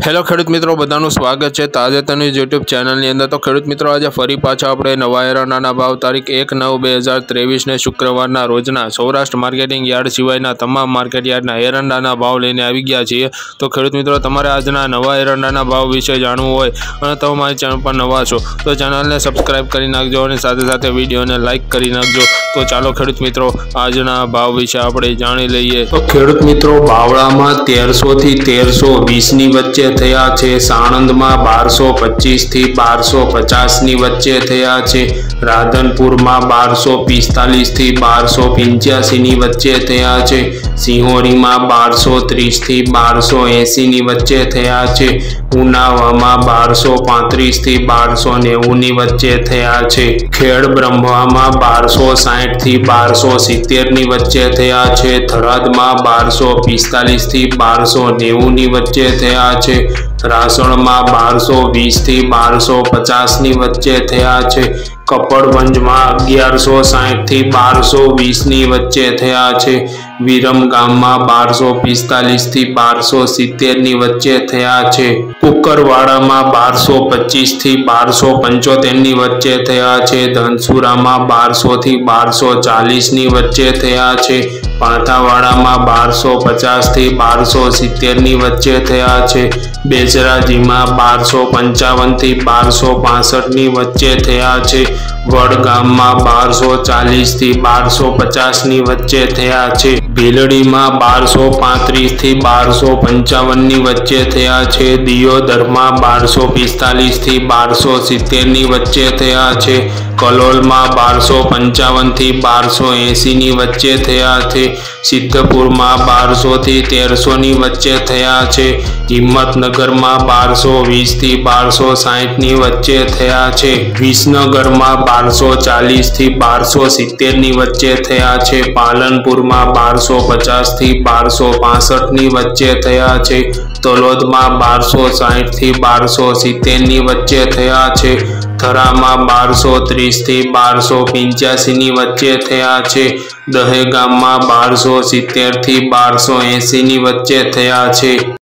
Hello खेडूत मित्रों, बधाનું स्वागत है ताजेतरनी यूट्यूब चैनल अंदर। तो खेडूत मित्रों, आज फरी पाछा आपणे नवा एरंडाना भाव तारीख 1/9/2023 ने शुक्रवारना रोजना सौराष्ट्र मार्केटिंग यार्ड सिवायना तमाम मार्केट यार्डना एरंडाना भाव लईने आवी गया छीए। तो खेडूत मित्रों, तमारे आजना नवा एरंडाना भाव विषे जाणवुं होय अने तमे मारी चेनल पर नवा छो तो चेनलने सब्सक्राइब करी नाखजो अने साथे साथे विडियोने लाइक करी नाखजो। तो चालो खेडूत मित्रों, आजना भाव विषे आपणे जाणी लईए। तो खेडूत मित्रों, बावळामां 1300 થી 1320 ની વચ્ચે थया छे। साणंद में 1225 थी 1250 नी वच्चे थया छे। राधनपुर में 1245 थी 1285 नी वच्चे थया छे। सिंहोरी में 1230 थी 1280 नी वच्चे थया छे। उनावा में 1235 थी 1290 नी वच्चे थया छे। खेड़ ब्रह्मा में 1260 थी 1270 नी वच्चे थया छे। थराद में 1245 थी 1290 नी वच्चे थया छे। रासण में 1220 थी 1250 नी वच्चे थया छे। कपड़वंज में 1160 थी 1220 नी वच्चे थया छे। विरमगाम में 1245 थी 1270 नी वच्चे थया छे। कुकरवाड़ा में 1225 थी 1275 नी वच्चे थया छे। धनसुरा में 1200 थी 1240 नी वच्चे थया छे। पांथावाड़ा में 1250 थी 1270 नी वच्चे थया छे। बेचराजी में 1255 थी 1265 नी वच्चे थया छे। वडगाम में 1240 थी 1250 नी वच्चे थया छे। भीलड़ी में 1235 थी 1255 नी वच्चे थया छे। दियोदर में 1245 थी 1270 नी वच्चे थया छे। कलोल में 1255 थी 1280 नी वच्चे थया छे। सिद्धपुर में 1200 थी 1300 नी वच्चे थया छे। हिम्मतनगर में 1220 थी 1260 नी वच्चे थया छे। विसनगर में 1240 थी 1270 नी वच्चे थया छे। पालनपुर में 1250 थी 1265 नी वच्चे थया छे। तलोद में 1260 थी 1270 नी वच्चे थया छे। थरा में 1230 थी 1285 नी वच्चे थया छे। दहेगाम में 1270 थी 1280 नी वच्चे थया छे।